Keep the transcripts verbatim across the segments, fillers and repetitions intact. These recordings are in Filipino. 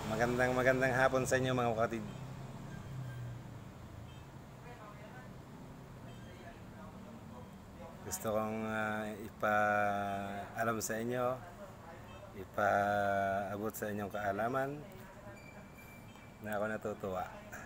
Magandang magandang hapon sa inyo mga kapatid. Gusto kong uh, ipa-alam sa inyo, ipa-abot sa inyong kaalaman na ako natutuwa.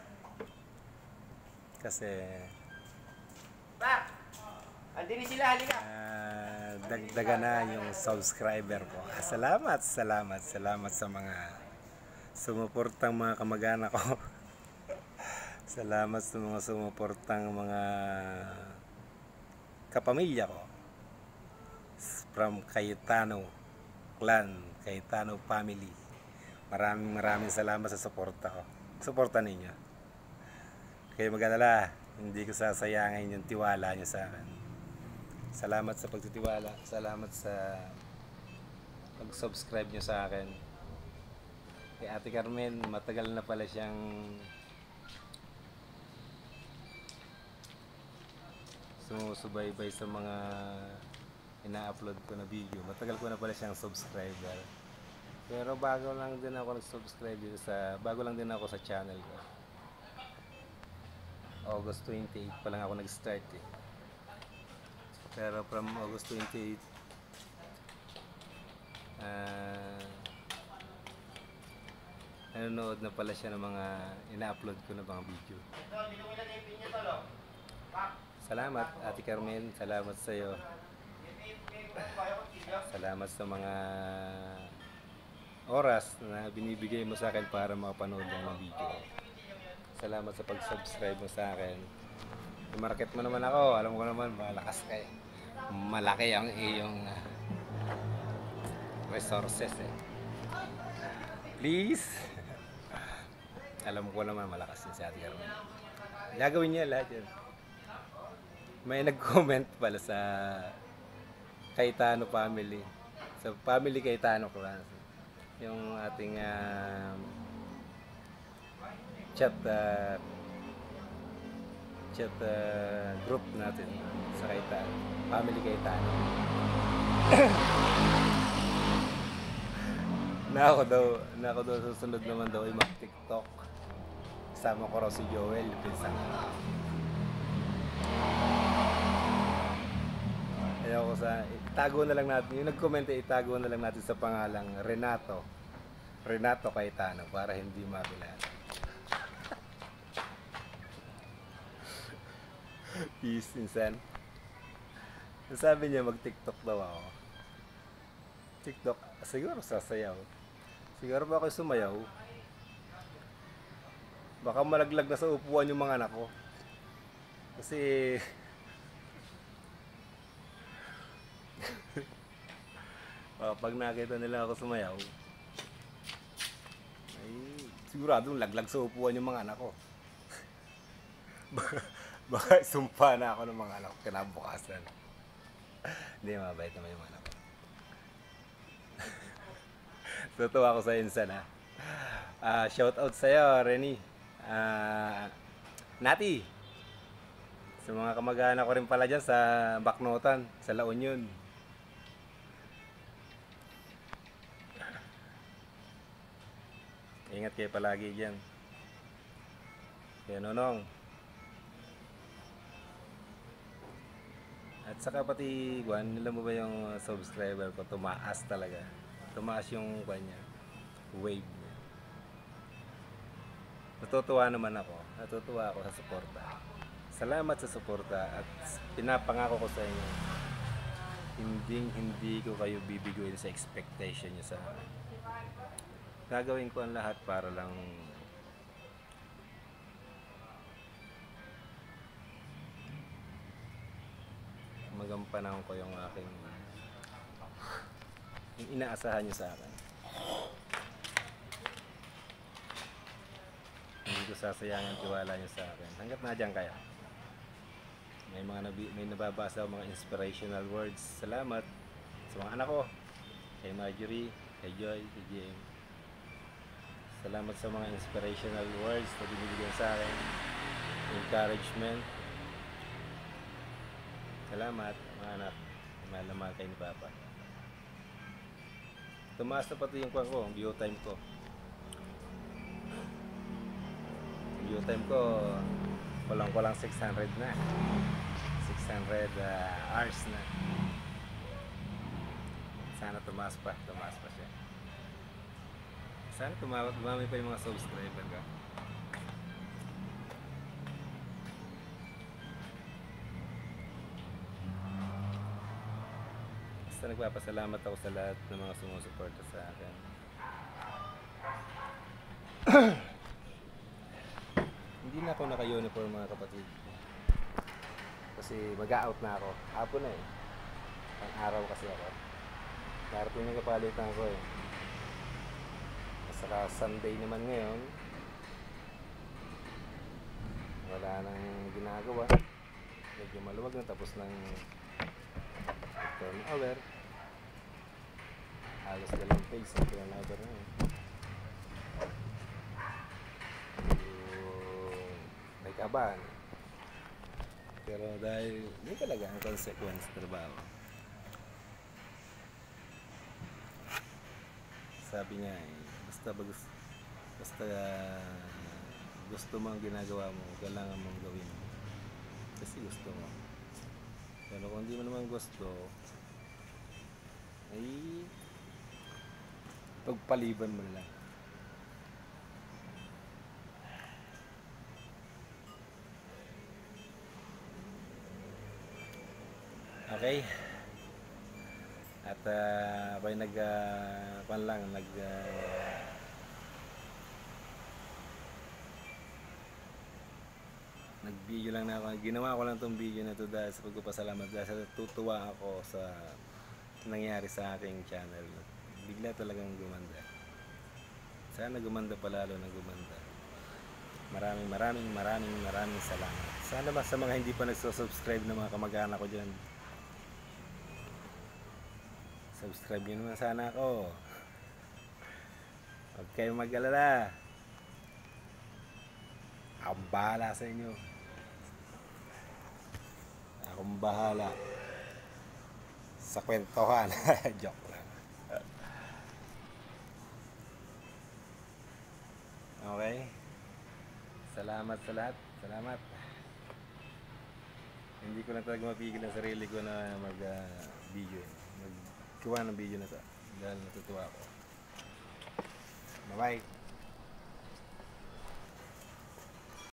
Kasi Pak! Andini sila, halika! uh, dagdagan na yung subscriber ko. Ah, salamat, salamat, salamat sa mga sumuportang mga kamag-anak ko. Salamat sa mga sumuportang mga kapamilya ko. From Cayetano clan, Cayetano family. Maraming maraming salamat sa suporta ko. Suporta ninyo. Kaya mag-alala, hindi ko sasayangin yung tiwala nyo sa akin. Salamat sa pagtitiwala. Salamat sa pag-subscribe nyo sa akin. Kay Ate Carmen, matagal na pala siyang sumusubaybay sa mga ina-upload ko na video. Matagal ko na pala siyang subscriber. Pero bago lang din ako nag-subscribe dito sa bago lang din ako sa channel ko. August twenty-eight pa lang ako nag-start eh. Pero from August twenty-eight uh, nanonood na pala siya ng mga ina-upload ko na mga video. Salamat Ate Carmen, salamat sa iyo. Salamat sa mga oras na binibigay mo sa akin para makapanood ng video. Salamat sa pag-subscribe mo sa akin. I-market mo naman ako, alam ko naman malakas kayo. Malaki ang iyong resources eh. Please. Alam ko naman malakas yun si Ate Carmen. Gagawin niya lahat yun. May nag-comment pala sa Cayetano family. Sa family Cayetano clan. Yung ating uh, chat uh, chat uh, group natin sa Cayetano. Family Cayetano. na ako daw, na ako daw susunod naman daw ay mag-TikTok. Kasama ko raw si Joel, pinsan ko. Ayaw ko sa, itago na lang natin, yung nag-comment ay itago na lang natin sa pangalang Renato. Renato Cayetano para hindi mabilala. Peace, insan. Sabi niya mag-TikTok daw ako. TikTok, siguro sasayaw. Siguro ba ako sumayaw? Baka malaglag na sa upuan yung mga anak ko. Kasi oh, pag nakita nila ako sumayaw, ay siguradong laglag sa upuan yung mga anak ko. Baka sumpa na ako ng mga anak ko kinabukasan. Hindi, mabait naman yung mga anak ko. Tutuwa ako sa insan ha. Uh, shout out sa'yo, Renny. Uh, Nati. Sa mga kamag-anak ko rin pala dyan sa Baknotan, sa La Union. Ingat kayo palagi dyan. Kaya Nonong. At saka pati, Juan, alam mo ba yung subscriber ko, tumaas talaga. Tumaas yung kanya, wave niya. Natutuwa naman ako. Natutuwa ako sa suporta. Salamat sa suporta at pinapangako ko sa inyo, hindi hindi ko kayo bibiguin sa expectation niyo sa akin. Gagawin ko ang lahat para lang magampanan ko yung aking yung inaasahan niyo sa akin. Hindi ko sasayangin ang tiwala niyo sa akin. Hanggat nadyan kayo. May mga nabi, may nababasa ako mga inspirational words. Salamat sa mga anak ko, kay Marjorie, kay Joy, kay J M. Salamat sa mga inspirational words na binibigyan sa akin. Encouragement. Salamat mga anak. Mahal na mahal kayo ni Papa. Tumaas na pati yung kwan ko, ang view time ko. view time ko, kulang-kulang six hundred na. six hundred uh, hours na. Sana tumaas pa, tumaas pa siya. Sana tumawag, dumami pa yung mga subscriber ka. Basta nagpapasalamat ako sa lahat ng mga sumusuporta sa akin. Hindi na ako naka-uniform mga kapatid. Kasi mag-out na ako. Hapon na eh. Pang araw kasi ako. Darating yung kapalitan ko eh. Saka Sunday naman ngayon. Wala nang ginagawa. Medyo maluwag na tapos ng turnover. Halos dalawang page ng turnover na yun. May kabahan. Pero dahil hindi talaga ang consequence trabaho. Sabi niya eh, basta bagus, basta uh, gusto mo ang ginagawa mo, kailangan mong gawin. Kasi gusto mo. Pero kung hindi mo naman gusto, ay pagpaliban mo lang. Okay. At uh, ako'y nag uh, pan lang nag uh, nag-video lang na ako. Ginawa ko lang tong video na to dahil sa pagpapasalamat, dahil sa tutuwa ako sa nangyari sa aking channel. Bigla talagang gumanda. Sana gumanda pa, lalo na gumanda. Maraming maraming maraming maraming salamat. Sana ba sa mga hindi pa nagsusubscribe na mga kamag-anak ko dyan, subscribe nyo naman sana ako. Huwag kayong mag-alala. Akong bahala sa inyo. Akong bahala sa kwentuhan. Joke lang. Okay. Salamat sa lahat. Salamat. Hindi ko na talaga mapigil ang sarili ko na mag-video. Uh, mag gawa ng video na to dahil natutuwa ako. Bye bye.